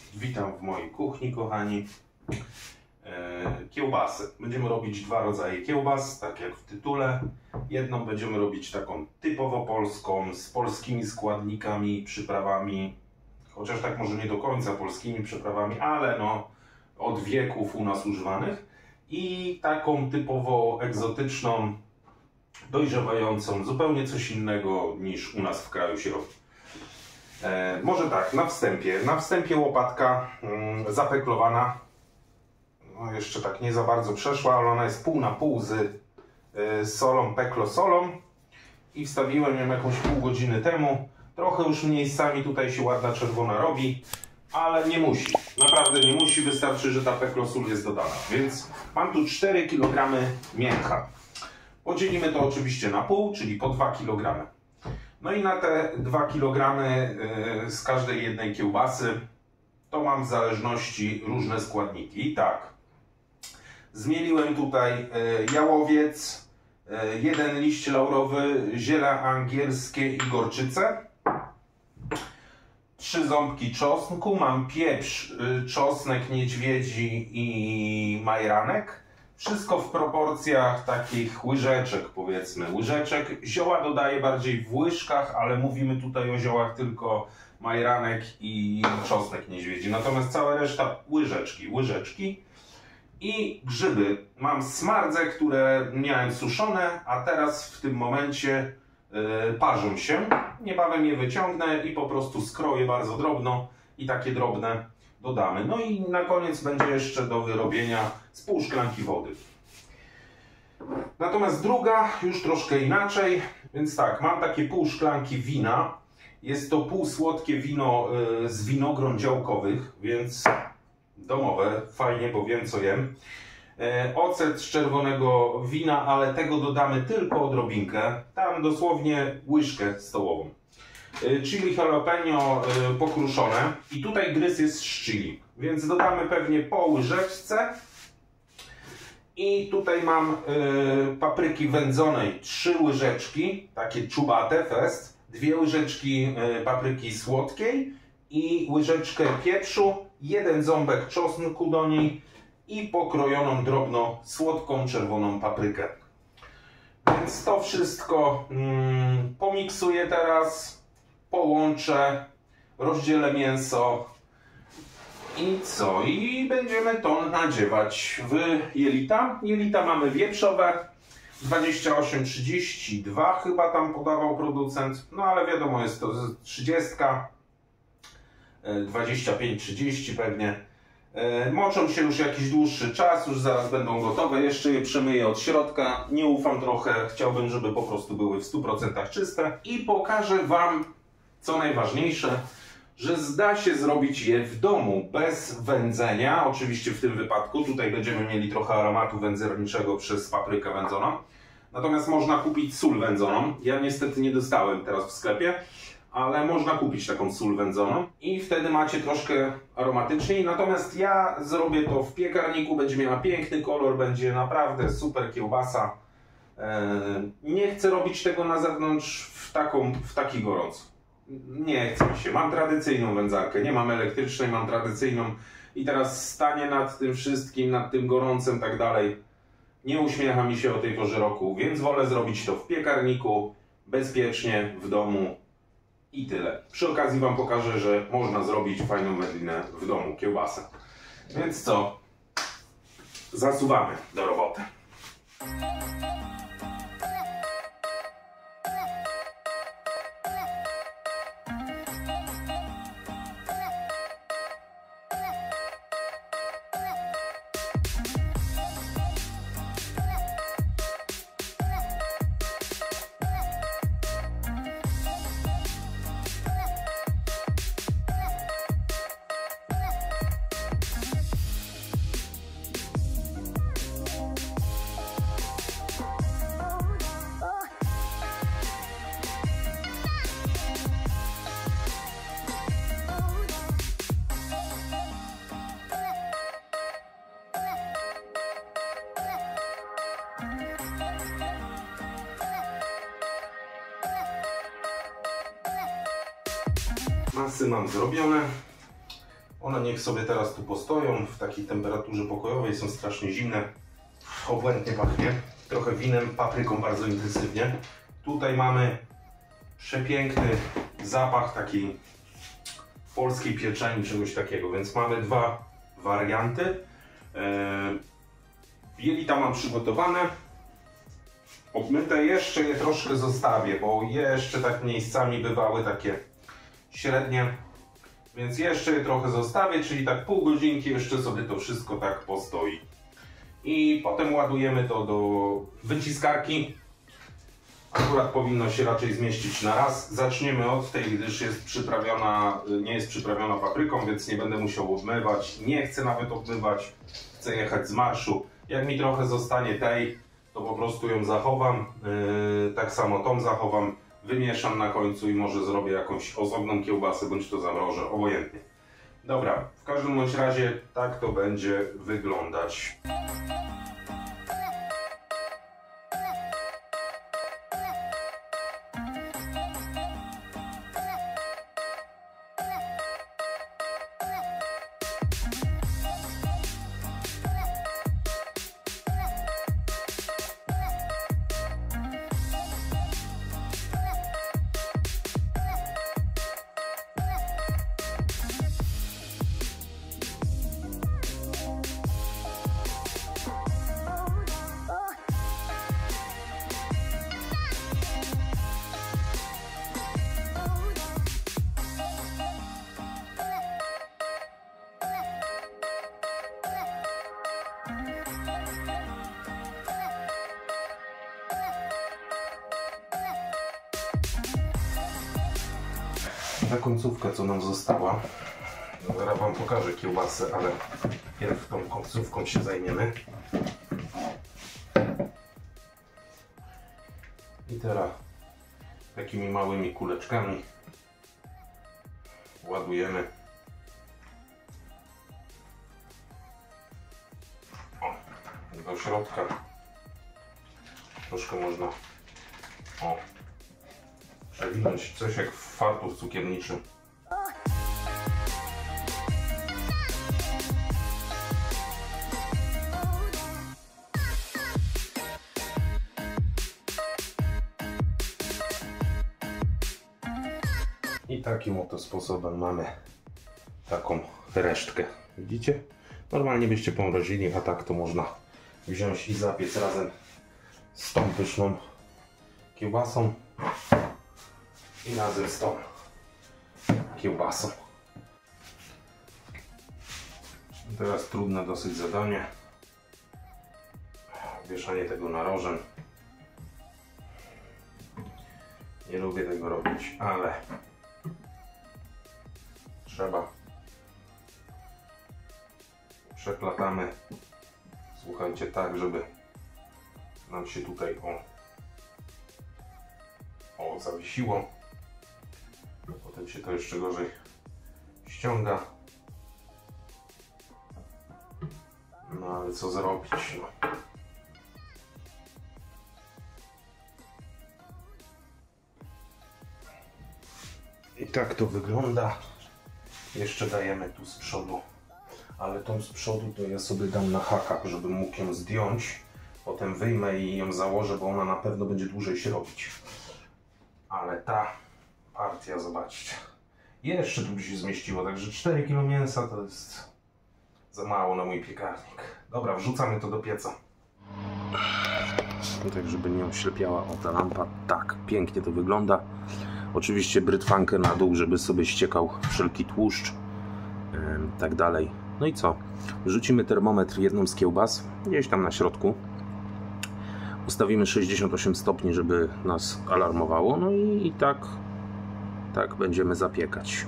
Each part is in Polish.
Witam w mojej kuchni, kochani. Kiełbasy. Będziemy robić dwa rodzaje kiełbas, tak jak w tytule. Jedną będziemy robić taką typowo polską, z polskimi składnikami, przyprawami. Chociaż tak może nie do końca polskimi przyprawami, ale no od wieków u nas używanych. I taką typowo egzotyczną, dojrzewającą, zupełnie coś innego niż u nas w kraju się robi. Może tak, na wstępie łopatka zapeklowana, no jeszcze tak nie za bardzo przeszła, ale ona jest pół na pół z solą, peklosolą i wstawiłem ją jakąś pół godziny temu. Trochę już miejscami tutaj się ładna czerwona robi, ale nie musi, naprawdę nie musi, wystarczy, że ta peklosól jest dodana. Więc mam tu 4 kg mięcha. Podzielimy to oczywiście na pół, czyli po 2 kg. No i na te 2 kg z każdej jednej kiełbasy to mam w zależności różne składniki. I tak, zmieliłem tutaj jałowiec, 1 liść laurowy, ziele angielskie i gorczycę, 3 ząbki czosnku, mam pieprz, czosnek niedźwiedzi i majeranek. Wszystko w proporcjach takich łyżeczek, powiedzmy. Łyżeczek. Zioła dodaję bardziej w łyżkach, ale mówimy tutaj o ziołach tylko majeranek i czosnek niedźwiedzi. Natomiast cała reszta łyżeczki. I grzyby. Mam smardze, które miałem suszone, a teraz w tym momencie parzą się. Niebawem je wyciągnę i po prostu skroję bardzo drobno i takie drobne dodamy. No i na koniec będzie jeszcze do wyrobienia z pół szklanki wody. Natomiast druga już troszkę inaczej, więc tak, mam takie pół szklanki wina. Jest to półsłodkie wino z winogron działkowych, więc domowe, fajnie, bo wiem co jem. Ocet z czerwonego wina, ale tego dodamy tylko odrobinkę, tam dosłownie łyżkę stołową. Chili jalapeno pokruszone i tutaj gryz jest z chili, więc dodamy pewnie po łyżeczce. I tutaj mam papryki wędzonej 3 łyżeczki, takie czubate fest, 2 łyżeczki papryki słodkiej i łyżeczkę pieprzu, 1 ząbek czosnku do niej i pokrojoną drobno słodką czerwoną paprykę. Więc to wszystko pomiksuję teraz, połączę, rozdzielę mięso i co? I będziemy to nadziewać w jelita. Jelita mamy wieprzowe, 28-32 chyba tam podawał producent, no ale wiadomo, jest to 30, 25-30 pewnie. Moczą się już jakiś dłuższy czas, już zaraz będą gotowe, jeszcze je przemyję od środka, nie ufam trochę, chciałbym, żeby po prostu były w 100% czyste i pokażę Wam, co najważniejsze, że zda się zrobić je w domu bez wędzenia. Oczywiście w tym wypadku tutaj będziemy mieli trochę aromatu wędzarniczego przez paprykę wędzoną. Natomiast można kupić sól wędzoną. Ja niestety nie dostałem teraz w sklepie, ale można kupić taką sól wędzoną i wtedy macie troszkę aromatyczniej. Natomiast ja zrobię to w piekarniku, będzie miała piękny kolor, będzie naprawdę super kiełbasa. Nie chcę robić tego na zewnątrz w taki gorąco. Nie chce mi się. Mam tradycyjną wędzarkę, nie mam elektrycznej, mam tradycyjną i teraz stanie nad tym wszystkim, nad tym gorącem tak dalej. Nie uśmiecha mi się o tej porze roku, więc wolę zrobić to w piekarniku, bezpiecznie, w domu i tyle. Przy okazji Wam pokażę, że można zrobić fajną wędlinę w domu, kiełbasę. Więc co? Zasuwamy do roboty. Masy mam zrobione. One niech sobie teraz tu postoją w takiej temperaturze pokojowej, są strasznie zimne. Obłędnie pachnie, trochę winem, papryką bardzo intensywnie. Tutaj mamy przepiękny zapach takiej polskiej pieczeni, czegoś takiego, więc mamy dwa warianty. Jelita mam przygotowane. Obmyte jeszcze je troszkę zostawię, bo jeszcze tak miejscami bywały takie średnie. Więc jeszcze je trochę zostawię, czyli tak pół godzinki jeszcze sobie to wszystko tak postoi. I potem ładujemy to do wyciskarki. Akurat powinno się raczej zmieścić na raz. Zaczniemy od tej, gdyż jest przyprawiona, nie jest przyprawiona papryką, więc nie będę musiał obmywać. Nie chcę nawet obmywać, chcę jechać z marszu. Jak mi trochę zostanie tej, to po prostu ją zachowam. Tak samo tą zachowam, wymieszam na końcu i może zrobię jakąś osobną kiełbasę, bądź to zamrożę, obojętnie. Dobra, w każdym bądź razie tak to będzie wyglądać. Ta końcówka, co nam została, no zaraz wam pokażę kiełbasę, ale pierw tą końcówką się zajmiemy. I teraz takimi małymi kuleczkami ładujemy. O, do środka. Troszkę można przewinąć, coś jak w fartuch cukierniczym. I takim oto sposobem mamy taką resztkę. Widzicie? Normalnie byście pomrozili, a tak to można wziąć i zapiec razem z tą pyszną kiełbasą i razem z tą kiełbasą. Teraz trudne dosyć zadanie. Wieszanie tego narożem. Nie lubię tego robić, ale trzeba. Przeplatamy, słuchajcie, tak, żeby nam się tutaj zawiesiło. Potem się to jeszcze gorzej ściąga. No ale co zrobić? No. I tak to wygląda. Jeszcze dajemy tu z przodu, ale tą z przodu to ja sobie dam na hakach, żebym mógł ją zdjąć. Potem wyjmę i ją założę, bo ona na pewno będzie dłużej się robić. Ale ta partia, zobaczcie, jeszcze tu by się zmieściło, także 4 kg mięsa to jest za mało na mój piekarnik. Dobra, wrzucamy to do pieca. Tak, żeby nie oślepiała ta lampa. Tak, pięknie to wygląda. Oczywiście brytwankę na dół, żeby sobie ściekał wszelki tłuszcz, tak dalej. No i co? Wrzucimy termometr jedną z kiełbas, gdzieś tam na środku. Ustawimy 68 stopni, żeby nas alarmowało. No i tak będziemy zapiekać.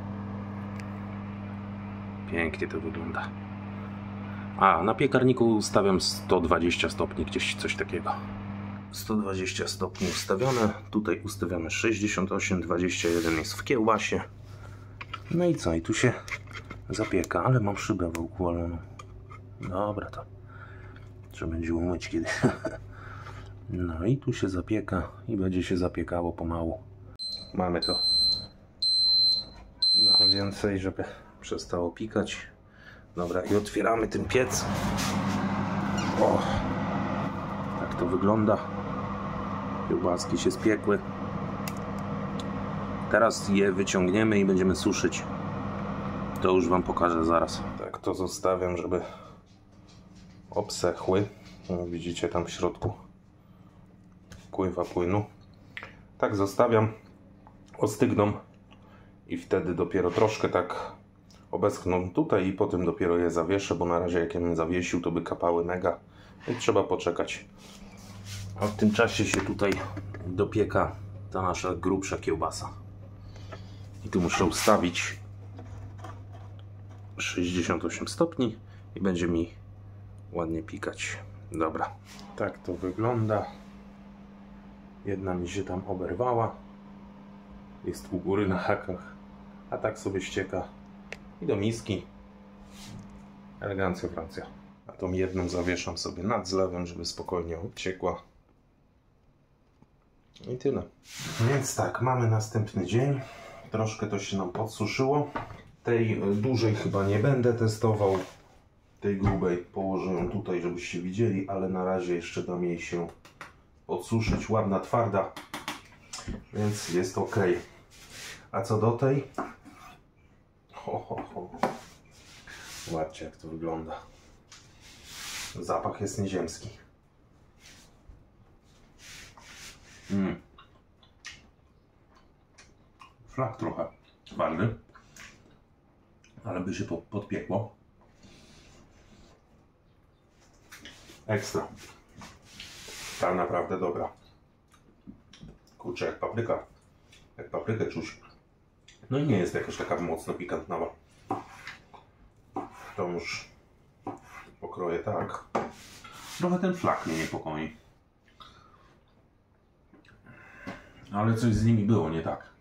Pięknie to wygląda. A na piekarniku ustawiam 120 stopni, gdzieś coś takiego. 120 stopni ustawione. Tutaj ustawiamy 68, 21 jest w kiełbasie. No i co? I tu się zapieka, ale mam szybę wyukłaloną. Dobra, to trzeba będzie umyć kiedyś. No i tu się zapieka i będzie się zapiekało pomału. Mamy to. No więcej, żeby Przestało pikać. Dobra, i otwieramy ten piec. O, tak to wygląda. Kiełbaski się spiekły. Teraz je wyciągniemy i będziemy suszyć. To już wam pokażę zaraz. Tak to zostawiam, żeby obsechły. Widzicie tam w środku pływa płynu. Tak zostawiam, ostygną i wtedy dopiero troszkę tak obeschną tutaj i potem dopiero je zawieszę, bo na razie jak ja bym zawiesił, to by kapały mega i trzeba poczekać. A w tym czasie się tutaj dopieka ta nasza grubsza kiełbasa. I tu muszę ustawić 68 stopni i będzie mi ładnie pikać. Dobra, tak to wygląda. Jedna mi się tam oberwała. Jest u góry na hakach, a tak sobie ścieka i do miski. Elegancja Francja. A tą jedną zawieszam sobie nad zlewem, żeby spokojnie odciekła. I tyle. Więc tak, mamy następny dzień. Troszkę to się nam podsuszyło. Tej dużej chyba nie będę testował. Tej grubej położę ją tutaj, żebyście widzieli, ale na razie jeszcze dam jej się podsuszyć. Ładna, twarda, więc jest ok. A co do tej? Zobaczcie, jak to wygląda. Zapach jest nieziemski. Flak trochę twardy, ale by się podpiekło. Ekstra. Ta naprawdę dobra. Kurczę, jak papryka. Jak paprykę czuć. No i nie jest jakaś taka mocno pikantnawa. To już pokroję tak. Trochę ten flak mnie niepokoi. Ale coś z nimi było nie tak.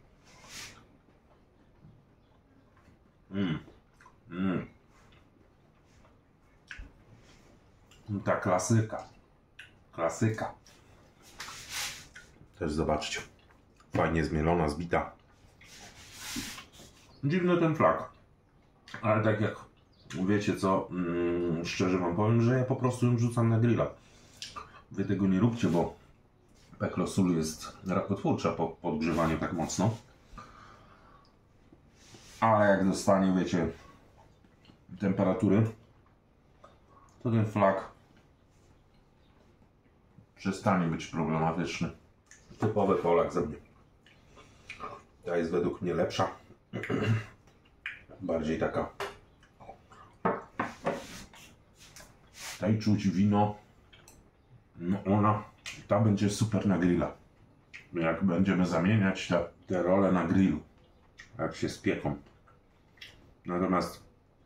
Ta klasyka. Klasyka. Też zobaczcie. Fajnie zmielona, zbita. Dziwny ten flak. Ale tak jak wiecie co, szczerze wam powiem, że ja po prostu ją rzucam na grilla. Wy tego nie róbcie, bo peklo sól jest rakotwórcza po podgrzewaniu tak mocno. Ale jak dostanie, wiecie, temperatury, to ten flak przestanie być problematyczny. Typowy Polak ze mnie. Ta jest według mnie lepsza. Bardziej taka. Tutaj czuć wino. No ta będzie super na grilla. Jak będziemy zamieniać te role na grillu. Jak się spieką. Natomiast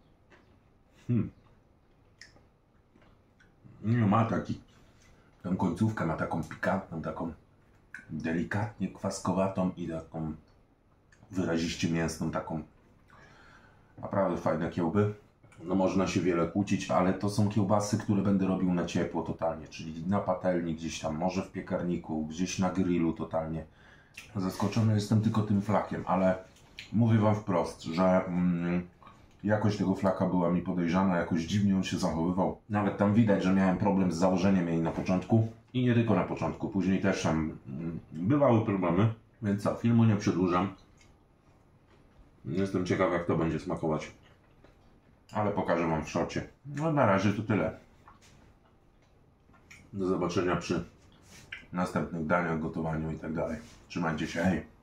nie ma taki. Tę końcówkę ma taką pikantną, taką delikatnie kwaskowatą i taką wyraziście mięsną, taką naprawdę fajne kiełby. No można się wiele kłócić, ale to są kiełbasy, które będę robił na ciepło totalnie, czyli na patelni gdzieś tam, może w piekarniku, gdzieś na grillu totalnie. Zaskoczony jestem tylko tym flakiem, ale mówię wam wprost, że jakość tego flaka była mi podejrzana, jakoś dziwnie on się zachowywał. Nawet tam widać, że miałem problem z założeniem jej na początku i nie tylko na początku, później też tam bywały problemy, więc co, filmu nie przedłużam. Jestem ciekaw, jak to będzie smakować, ale pokażę wam w shorcie. No na razie to tyle. Do zobaczenia przy następnych daniach, gotowaniu i tak dalej. Trzymajcie się, hej!